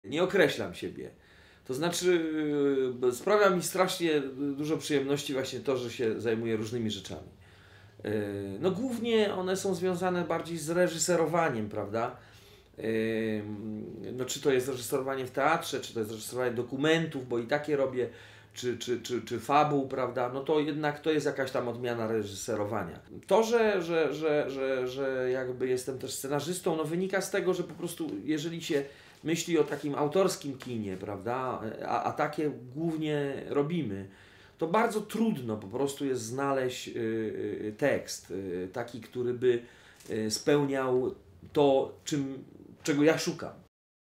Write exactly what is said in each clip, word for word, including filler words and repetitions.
Nie określam siebie. To znaczy, yy, sprawia mi strasznie dużo przyjemności właśnie to, że się zajmuję różnymi rzeczami. Yy, no głównie one są związane bardziej z reżyserowaniem, prawda? Yy, no czy to jest reżyserowanie w teatrze, czy to jest reżyserowanie dokumentów, bo i takie robię, czy, czy, czy, czy fabuł, prawda? No to jednak to jest jakaś tam odmiana reżyserowania. To, że, że, że, że, że jakby jestem też scenarzystą, no wynika z tego, że po prostu jeżeli się myśli o takim autorskim kinie, prawda, a, a takie głównie robimy, to bardzo trudno po prostu jest znaleźć y, y, tekst, y, taki, który by y, spełniał to, czym, czego ja szukam.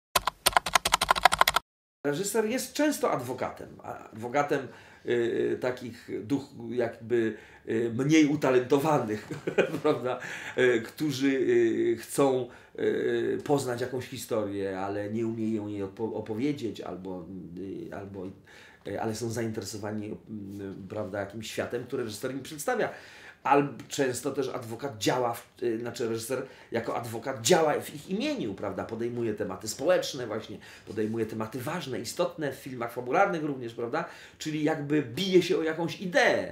Reżyser jest często adwokatem, adwokatem y, takich duch jakby y, mniej utalentowanych, prawda, y, którzy y, chcą y, poznać jakąś historię, ale nie umieją jej opowiedzieć, albo, y, albo y, ale są zainteresowani y, prawda, jakimś światem, który reżyser im przedstawia. Albo często też adwokat działa, w, znaczy reżyser jako adwokat działa w ich imieniu, prawda? Podejmuje tematy społeczne właśnie, podejmuje tematy ważne, istotne w filmach fabularnych również, prawda? Czyli jakby bije się o jakąś ideę.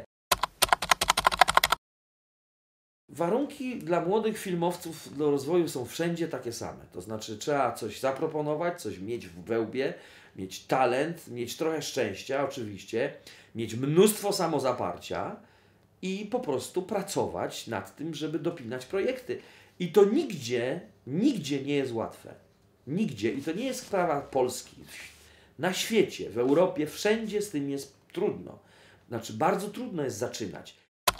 Warunki dla młodych filmowców do rozwoju są wszędzie takie same. To znaczy trzeba coś zaproponować, coś mieć w wełbie, mieć talent, mieć trochę szczęścia oczywiście, mieć mnóstwo samozaparcia, i po prostu pracować nad tym, żeby dopinać projekty. I to nigdzie, nigdzie nie jest łatwe. Nigdzie. I to nie jest sprawa Polski. Na świecie, w Europie, wszędzie z tym jest trudno. Znaczy, bardzo trudno jest zaczynać.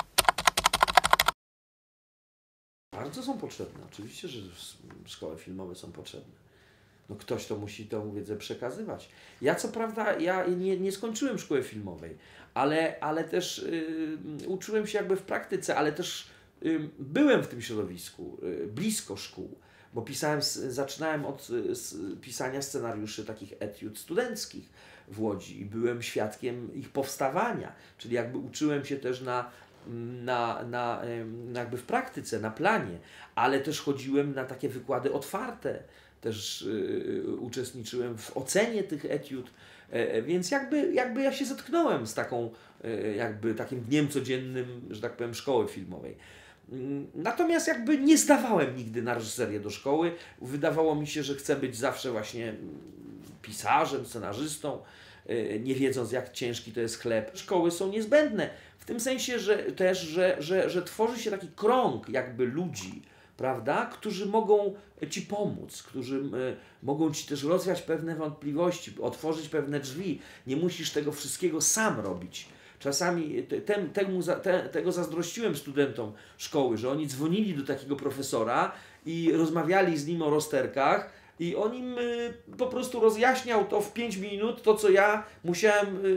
Bardzo są potrzebne. Oczywiście, że szkoły filmowe są potrzebne. No ktoś to musi tą wiedzę przekazywać. Ja co prawda, ja nie, nie skończyłem szkoły filmowej, ale, ale też y, uczyłem się jakby w praktyce, ale też y, byłem w tym środowisku, y, blisko szkół, bo pisałem, zaczynałem od y, pisania scenariuszy takich etiud studenckich w Łodzi i byłem świadkiem ich powstawania, czyli jakby uczyłem się też na Na, na, na jakby w praktyce, na planie, ale też chodziłem na takie wykłady otwarte, też y, uczestniczyłem w ocenie tych etiud, y, więc jakby, jakby ja się zetknąłem z taką, y, jakby takim dniem codziennym, że tak powiem, szkoły filmowej. Natomiast jakby nie zdawałem nigdy na reżyserię do szkoły. Wydawało mi się, że chcę być zawsze właśnie pisarzem, scenarzystą, y, nie wiedząc jak ciężki to jest chleb. Szkoły są niezbędne w tym sensie, że też, że, że, że tworzy się taki krąg jakby ludzi, prawda, którzy mogą Ci pomóc, którzy y, mogą Ci też rozwiać pewne wątpliwości, otworzyć pewne drzwi. Nie musisz tego wszystkiego sam robić. Czasami te, te, temu, te, tego zazdrościłem studentom szkoły, że oni dzwonili do takiego profesora i rozmawiali z nim o rozterkach i on im y, po prostu rozjaśniał to w pięć minut, to co ja musiałem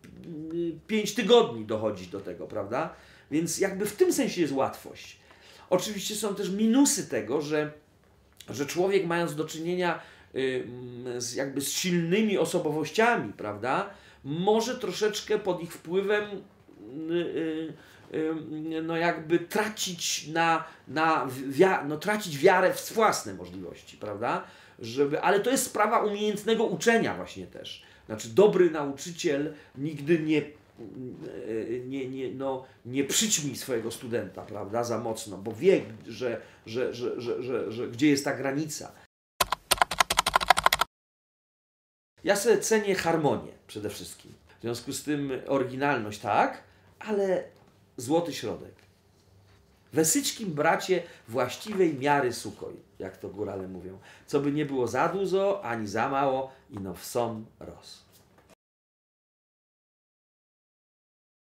y, pięć tygodni dochodzić do tego, prawda? Więc jakby w tym sensie jest łatwość. Oczywiście są też minusy tego, że, że człowiek mając do czynienia y, z, jakby z silnymi osobowościami, prawda, może troszeczkę pod ich wpływem y, y, y, no jakby tracić na, na wia no tracić wiarę w własne możliwości, prawda? Żeby, ale to jest sprawa umiejętnego uczenia właśnie też. Znaczy dobry nauczyciel nigdy nie Nie, nie, no, nie przyćmi swojego studenta, prawda, za mocno, bo wie, że, że, że, że, że, że gdzie jest ta granica. Ja sobie cenię harmonię przede wszystkim. W związku z tym oryginalność tak, ale złoty środek. Wesyćkim bracie właściwej miary sukoj, jak to górale mówią. Co by nie było za dużo, ani za mało, ino w som roz.